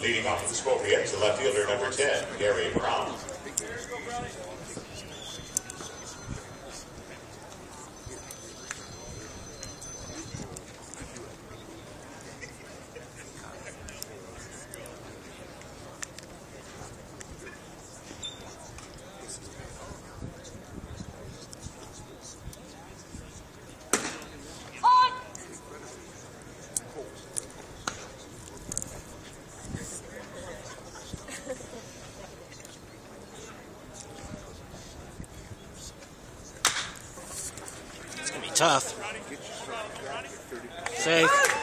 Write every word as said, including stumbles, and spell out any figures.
Leading off the Scorpions, the left fielder number ten, Gary Brown. Tough. Safe.